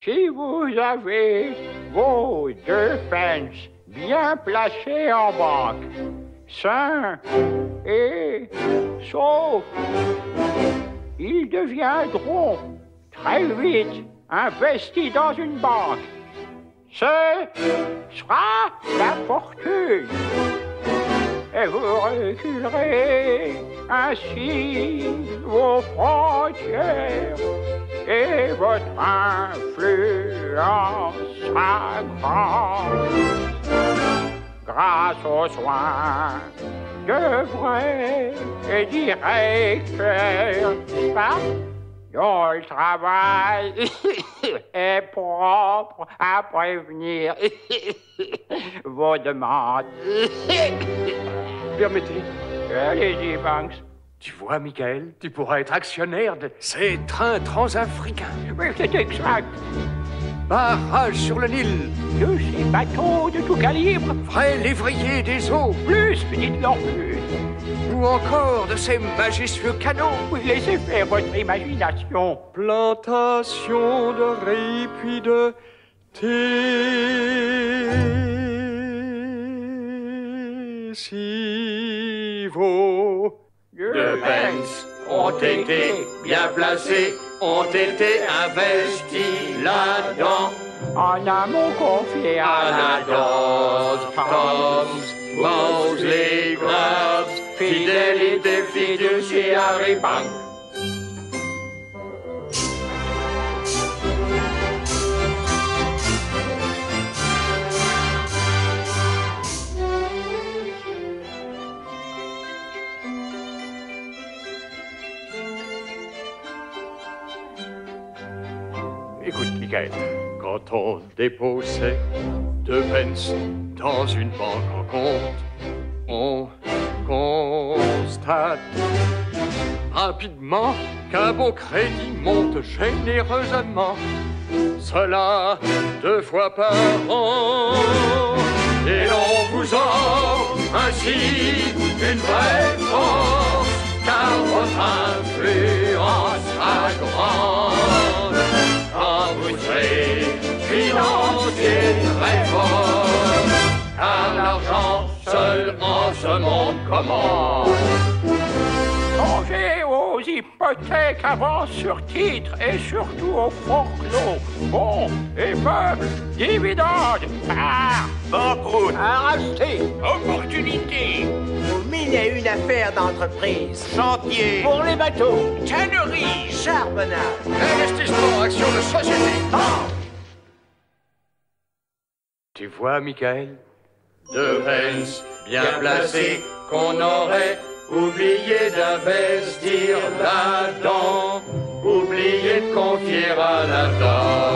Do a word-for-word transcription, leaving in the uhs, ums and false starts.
Si vous avez vos deux pence bien placés en banque, sains et saufs, ils deviendront très vite investis dans une banque. Ce sera la fortune. Et vous reculerez ainsi vos frontières et votre influence sera grande. Grâce aux soins de vrais et directeurs, pas dont le travail est propre à prévenir vos demandes. Permettez. Allez-y, Banks. Tu vois, Michael, tu pourras être actionnaire de ces trains transafricains. Oui, c'est exact. Barrage sur le Nil. De ces bateaux de tout calibre. Vrai lévrier des eaux. Plus, dites-leur plus. Ou encore de ces majestueux canaux. Oui, laissez faire votre imagination. Plantation de riz puis de tessivaux. Deux pence ont été bien placés, ont été investis là-dedans. En amont confié à Anados, Toms, Mosley, Grubbs, fidélité fiduciaire banque. Écoute, Michael, quand on déposait deux pence dans une banque en compte, on constate rapidement qu'un beau crédit monte généreusement. Cela deux fois par an. Et l'on vous offre ainsi une vraie force, car votre influence sera grande. Quand vous serez financier très fort, car l'argent seul en ce monde commande. Songez aux hypothèques avant sur titre et surtout aux forclos, bons et meubles, dividendes, parts, Banqueroute, à racheter, opportunité, Vous minez une affaire d'entreprise. chantier, pour les bateaux, tannerie, Charbonnage. Investissement, action de société. Banque. Tu vois, Michael? deux pence bien placés qu'on aurait oublié d'investir là-dedans, oublié de confier à la dame.